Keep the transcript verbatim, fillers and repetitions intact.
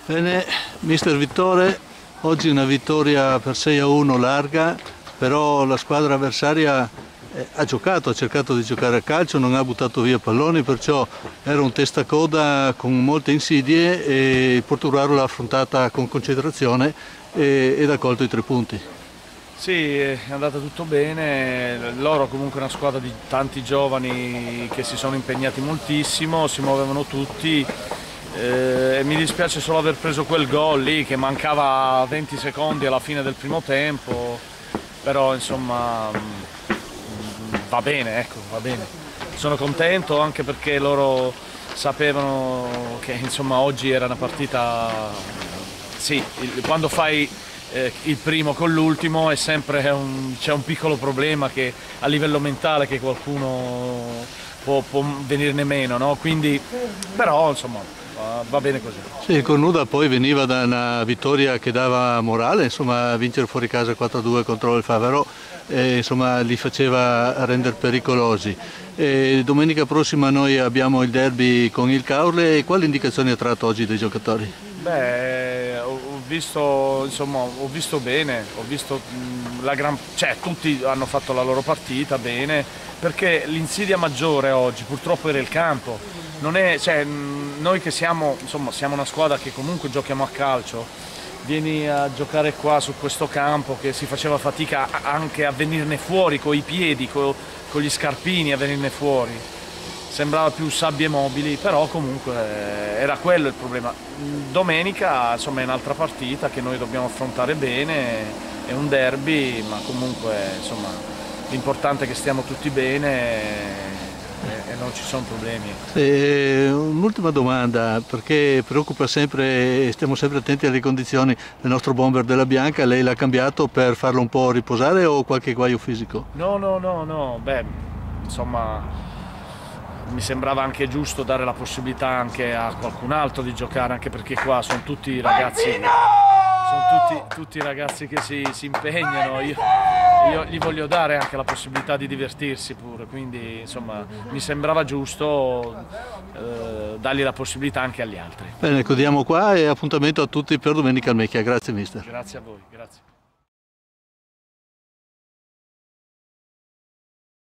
Bene, mister Vittore, oggi una vittoria per sei a uno larga, però la squadra avversaria eh, ha giocato, ha cercato di giocare a calcio, non ha buttato via palloni, perciò era un testacoda con molte insidie e il Portogruaro l'ha affrontata con concentrazione e, ed ha colto i tre punti. Sì, è andata tutto bene, loro comunque una squadra di tanti giovani che si sono impegnati moltissimo, si muovevano tutti. Eh, mi dispiace solo aver preso quel gol lì che mancava venti secondi alla fine del primo tempo, però insomma va bene, ecco, va bene. Sono contento anche perché loro sapevano che insomma oggi era una partita, sì, il, quando fai eh, il primo con l'ultimo è sempre un, c'è un piccolo problema che a livello mentale che qualcuno può, può venirne meno, no? Quindi, però insomma va bene così. Sì, il Cornuda poi veniva da una vittoria che dava morale, insomma, vincere fuori casa quattro a due contro il Faverò, eh, insomma, li faceva rendere pericolosi. E domenica prossima noi abbiamo il derby con il Caorle. Quali indicazioni ha tratto oggi dei giocatori? Beh, ho visto, insomma, ho visto bene, ho visto mh, la gran, cioè tutti hanno fatto la loro partita bene, perché l'insidia maggiore oggi purtroppo era il campo. Non è, cioè, noi che siamo, insomma, siamo una squadra che comunque giochiamo a calcio, vieni a giocare qua su questo campo che si faceva fatica anche a venirne fuori con i piedi, con, con gli scarpini a venirne fuori. Sembrava più sabbie mobili, però comunque era quello il problema. Domenica insomma, è un'altra partita che noi dobbiamo affrontare bene, è un derby, ma comunque insomma, l'importante è che stiamo tutti bene e non ci sono problemi. Eh, un'ultima domanda, perché preoccupa sempre, stiamo sempre attenti alle condizioni del nostro bomber della Bianca. Lei l'ha cambiato per farlo un po' riposare o qualche guaio fisico? No, no, no, no, beh, insomma, mi sembrava anche giusto dare la possibilità anche a qualcun altro di giocare, anche perché qua sono tutti ragazzi, sono tutti, tutti ragazzi che si, si impegnano. Io, Io gli voglio dare anche la possibilità di divertirsi pure, quindi insomma mi sembrava giusto eh, dargli la possibilità anche agli altri. Bene, chiudiamo qua e appuntamento a tutti per domenica al Mecchia. Grazie mister. Grazie a voi, grazie.